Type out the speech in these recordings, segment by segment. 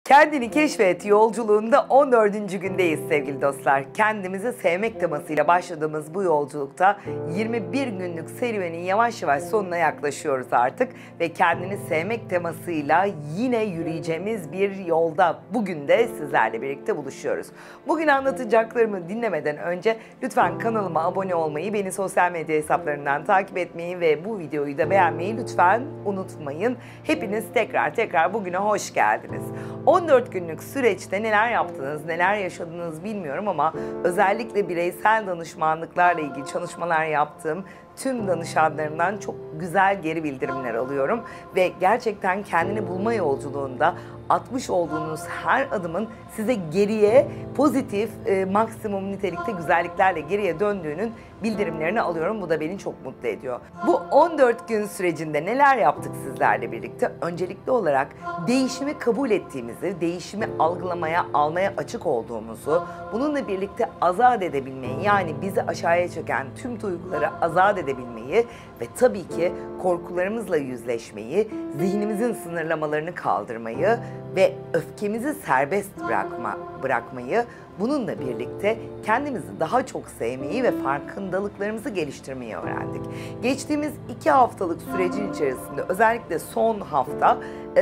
Kendini keşfet yolculuğunda 14. gündeyiz sevgili dostlar. Kendimizi sevmek temasıyla başladığımız bu yolculukta 21 günlük serüvenin yavaş yavaş sonuna yaklaşıyoruz artık. Ve kendini sevmek temasıyla yine yürüyeceğimiz bir yolda bugün de sizlerle birlikte buluşuyoruz. Bugün anlatacaklarımı dinlemeden önce lütfen kanalıma abone olmayı, beni sosyal medya hesaplarından takip etmeyi ve bu videoyu da beğenmeyi lütfen unutmayın. Hepiniz tekrar bugüne hoş geldiniz. 14 günlük süreçte neler yaptınız, neler yaşadınız bilmiyorum ama özellikle bireysel danışmanlıklarla ilgili çalışmalar yaptığım tüm danışanlarımdan çok güzel geri bildirimler alıyorum. Ve gerçekten kendini bulma yolculuğunda atmış olduğunuz her adımın size geriye pozitif, maksimum nitelikte güzelliklerle geriye döndüğünün bildirimlerini alıyorum. Bu da beni çok mutlu ediyor. Bu 14 gün sürecinde neler yaptık sizlerle birlikte? Öncelikli olarak değişimi kabul ettiğimizi, değişimi algılamaya, almaya açık olduğumuzu, bununla birlikte azat edebilmeyi, yani bizi aşağıya çeken tüm duyguları azat edebilmeyi ve tabii ki korkularımızla yüzleşmeyi, zihnimizin sınırlamalarını kaldırmayı ve öfkemizi serbest bırakmayı, bununla birlikte kendimizi daha çok sevmeyi ve farkındalıklarımızı geliştirmeyi öğrendik. Geçtiğimiz 2 haftalık sürecin içerisinde özellikle son hafta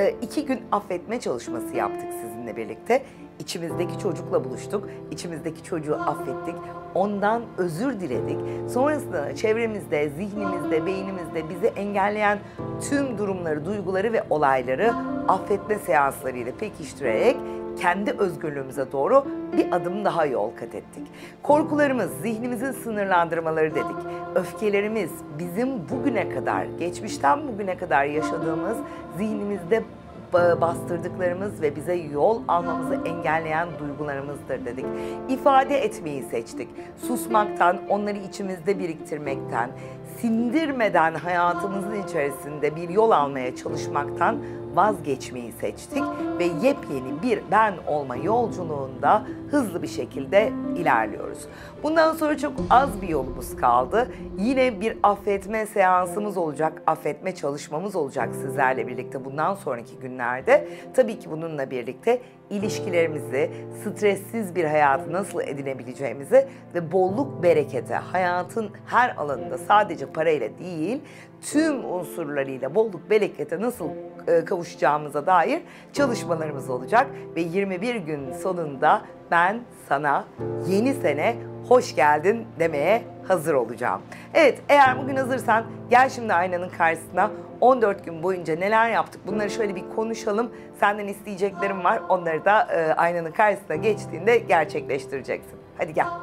2 gün affetme çalışması yaptık sizinle birlikte. İçimizdeki çocukla buluştuk, içimizdeki çocuğu affettik, ondan özür diledik. Sonrasında çevremizde, zihnimizde, beynimizde bizi engelleyen tüm durumları, duyguları ve olayları affetme seanslarıyla pekiştirerek kendi özgürlüğümüze doğru bir adım daha yol kat ettik. Korkularımız, zihnimizin sınırlandırmaları dedik. Öfkelerimiz bizim bugüne kadar, geçmişten bugüne kadar yaşadığımız zihnimizde bastırdıklarımız ve bize yol almamızı engelleyen duygularımızdır dedik. İfade etmeyi seçtik. Susmaktan, onları içimizde biriktirmekten, sindirmeden hayatımızın içerisinde bir yol almaya çalışmaktan vazgeçmeyi seçtik ve yepyeni bir ben olma yolculuğunda hızlı bir şekilde ilerliyoruz. Bundan sonra çok az bir yolumuz kaldı. Yine bir affetme seansımız olacak, affetme çalışmamız olacak sizlerle birlikte bundan sonraki günlerde. Tabii ki bununla birlikte ilişkilerimizi, stressiz bir hayatı nasıl edinebileceğimizi ve bolluk berekete, hayatın her alanında sadece parayla değil, tüm unsurlarıyla bolluk berekete nasıl kavuşacağımıza dair çalışmalarımız olacak. Ve 21 gün sonunda ben sana yeni sene hoş geldin demeye hazır olacağım. Evet, eğer bugün hazırsan gel şimdi aynanın karşısına. 14 gün boyunca neler yaptık bunları şöyle bir konuşalım. Senden isteyeceklerim var, onları da aynanın karşısına geçtiğinde gerçekleştireceksin. Hadi gel.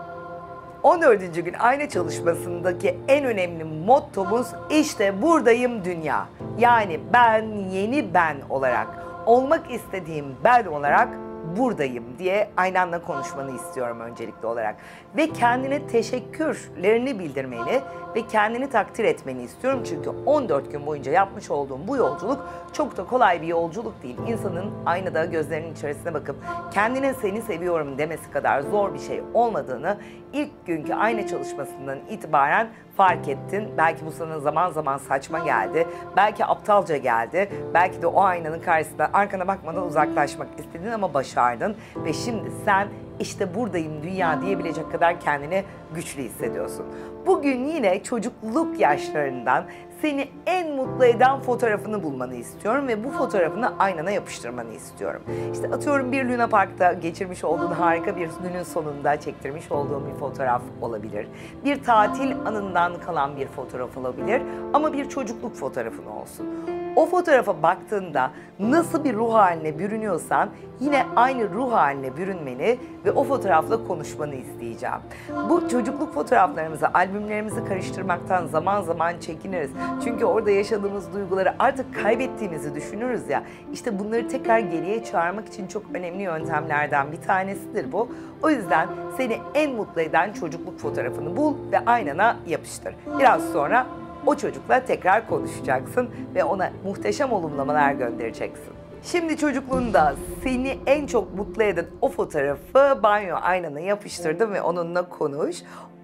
14. gün ayna çalışmasındaki en önemli mottomuz işte buradayım dünya. Yani ben yeni ben olarak, olmak istediğim ben olarak buradayım diye aynanla konuşmanı istiyorum öncelikli olarak. Ve kendine teşekkürlerini bildirmeni ve kendini takdir etmeni istiyorum. Çünkü 14 gün boyunca yapmış olduğum bu yolculuk çok da kolay bir yolculuk değil. İnsanın aynada gözlerinin içerisine bakıp kendine seni seviyorum demesi kadar zor bir şey olmadığını ilk günkü ayna çalışmasından itibaren fark ettin. Belki bu sana zaman zaman saçma geldi. Belki aptalca geldi. Belki de o aynanın karşısında arkana bakmadan uzaklaşmak istedin ama başardın. Ve şimdi sen işte buradayım dünya diyebilecek kadar kendini güçlü hissediyorsun. Bugün yine çocukluk yaşlarından seni en mutlu eden fotoğrafını bulmanı istiyorum ve bu fotoğrafını aynana yapıştırmanı istiyorum. İşte atıyorum bir Luna Park'ta geçirmiş olduğun harika bir günün sonunda çektirmiş olduğun bir fotoğraf olabilir. Bir tatil anından kalan bir fotoğraf olabilir ama bir çocukluk fotoğrafın olsun. O fotoğrafa baktığında nasıl bir ruh haline bürünüyorsan yine aynı ruh haline bürünmeni ve o fotoğrafla konuşmanı isteyeceğim. Bu çocukluk fotoğraflarımızı, albümlerimizi karıştırmaktan zaman zaman çekiniriz. Çünkü orada yaşadığımız duyguları artık kaybettiğimizi düşünürüz ya. İşte bunları tekrar geriye çağırmak için çok önemli yöntemlerden bir tanesidir bu. O yüzden seni en mutlu eden çocukluk fotoğrafını bul ve aynana yapıştır. Biraz sonra o çocukla tekrar konuşacaksın ve ona muhteşem olumlamalar göndereceksin. Şimdi çocukluğunda seni en çok mutlu eden o fotoğrafı banyo aynana yapıştırdın ve onunla konuş.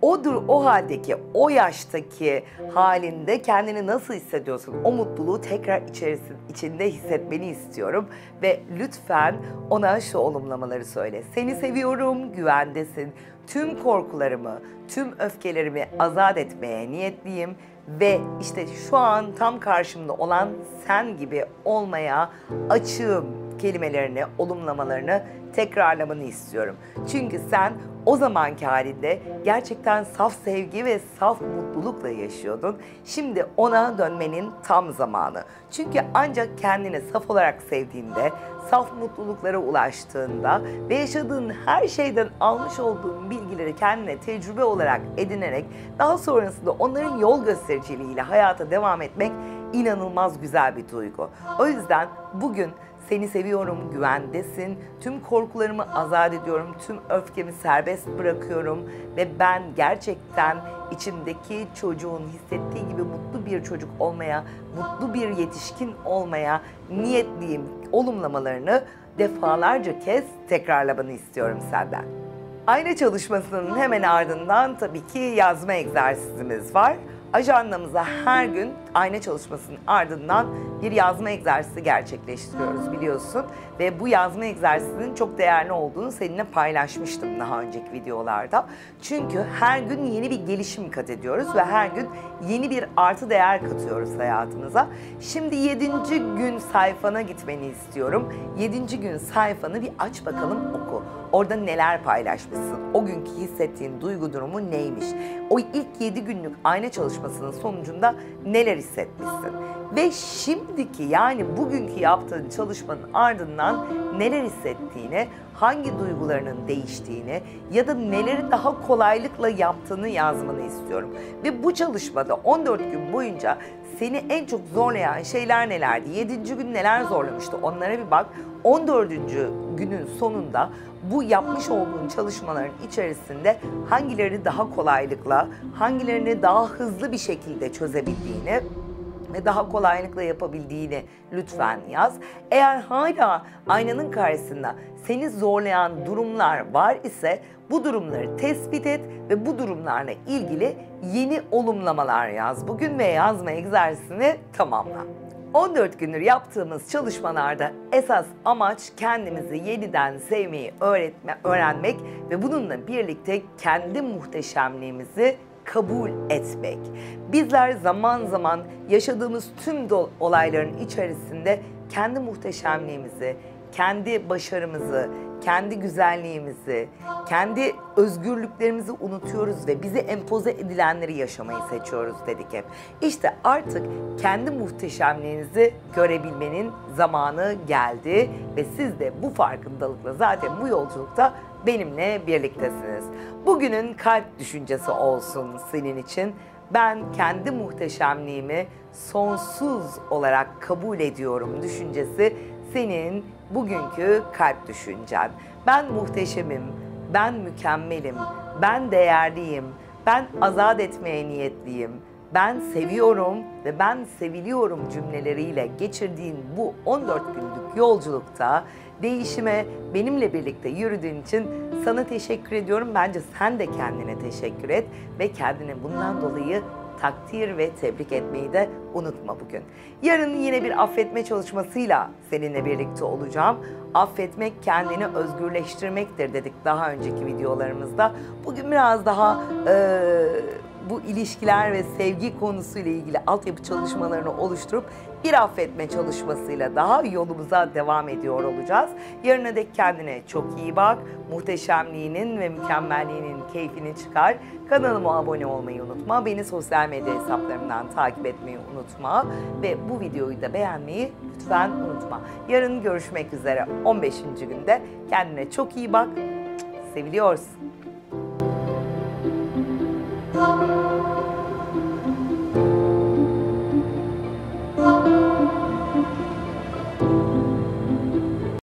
O haldeki, o yaştaki halinde kendini nasıl hissediyorsun? O mutluluğu tekrar içinde hissetmeni istiyorum. Ve lütfen ona şu olumlamaları söyle. Seni seviyorum, güvendesin. Tüm korkularımı, tüm öfkelerimi azat etmeye niyetliyim. Ve işte şu an tam karşımda olan sen gibi olmaya açığım kelimelerini, olumlamalarını tekrarlamanı istiyorum. Çünkü sen o zamanki halinde gerçekten saf sevgi ve saf mutlulukla yaşıyordun. Şimdi ona dönmenin tam zamanı. Çünkü ancak kendini saf olarak sevdiğinde, saf mutluluklara ulaştığında ve yaşadığın her şeyden almış olduğun bilgileri kendine tecrübe olarak edinerek daha sonrasında onların yol göstericiliğiyle hayata devam etmek inanılmaz güzel bir duygu. O yüzden bugün seni seviyorum, güvendesin, tüm korkularımı azat ediyorum, tüm öfkemi serbest bırakıyorum ve ben gerçekten içimdeki çocuğun hissettiği gibi mutlu bir çocuk olmaya, mutlu bir yetişkin olmaya niyetliyim olumlamalarını defalarca kez tekrarlamanı istiyorum senden. Ayna çalışmasının hemen ardından tabii ki yazma egzersizimiz var. Ajandamıza her gün ayna çalışmasının ardından bir yazma egzersizi gerçekleştiriyoruz biliyorsun. Ve bu yazma egzersizinin çok değerli olduğunu seninle paylaşmıştım daha önceki videolarda. Çünkü her gün yeni bir gelişim kat ediyoruz ve her gün yeni bir artı değer katıyoruz hayatımıza. Şimdi 7. gün sayfana gitmeni istiyorum. 7. gün sayfanı bir aç bakalım, oku. Orada neler paylaşmışsın? O günkü hissettiğin duygu durumu neymiş? O ilk 7 günlük ayna çalışmasının sonucunda neler hissetmişsin? Ve şimdiki, yani bugünkü yaptığın çalışmanın ardından neler hissettiğini, hangi duygularının değiştiğini ya da neleri daha kolaylıkla yaptığını yazmanı istiyorum. Ve bu çalışmada 14 gün boyunca seni en çok zorlayan şeyler nelerdi? 7. gün neler zorlamıştı? Onlara bir bak. 14. günün sonunda bu yapmış olduğun çalışmaların içerisinde hangileri daha kolaylıkla, hangilerini daha hızlı bir şekilde çözebildiğini ve daha kolaylıkla yapabildiğini lütfen yaz. Eğer hala aynanın karşısında seni zorlayan durumlar var ise bu durumları tespit et ve bu durumlarla ilgili yeni olumlamalar yaz bugün ve yazma egzersizini tamamla. 14 gündür yaptığımız çalışmalarda esas amaç kendimizi yeniden sevmeyi öğrenmek ve bununla birlikte kendi muhteşemliğimizi kabul etmek. Bizler zaman zaman yaşadığımız tüm olayların içerisinde kendi muhteşemliğimizi, kendi başarımızı, kendi güzelliğimizi, kendi özgürlüklerimizi unutuyoruz ve bize empoze edilenleri yaşamayı seçiyoruz dedik hep. İşte artık kendi muhteşemliğinizi görebilmenin zamanı geldi ve siz de bu farkındalıkla zaten bu yolculukta benimle birliktesiniz. Bugünün kalp düşüncesi olsun senin için. Ben kendi muhteşemliğimi sonsuz olarak kabul ediyorum düşüncesi senin bugünkü kalp düşüncen. Ben muhteşemim, ben mükemmelim, ben değerliyim, ben azat etmeye niyetliyim, ben seviyorum ve ben seviliyorum cümleleriyle geçirdiğin bu 14 günlük yolculukta değişime benimle birlikte yürüdüğün için sana teşekkür ediyorum. Bence sen de kendine teşekkür et ve kendini bundan dolayı takdir ve tebrik etmeyi de unutma bugün. Yarın yine bir affetme çalışmasıyla seninle birlikte olacağım. Affetmek kendini özgürleştirmektir dedik daha önceki videolarımızda. Bugün biraz daha bu ilişkiler ve sevgi konusuyla ilgili altyapı çalışmalarını oluşturup bir affetme çalışmasıyla daha yolumuza devam ediyor olacağız. Yarına dek kendine çok iyi bak. Muhteşemliğinin ve mükemmelliğinin keyfini çıkar. Kanalıma abone olmayı unutma. Beni sosyal medya hesaplarımdan takip etmeyi unutma. Ve bu videoyu da beğenmeyi lütfen unutma. Yarın görüşmek üzere 15. günde. Kendine çok iyi bak. Seviliyorsun.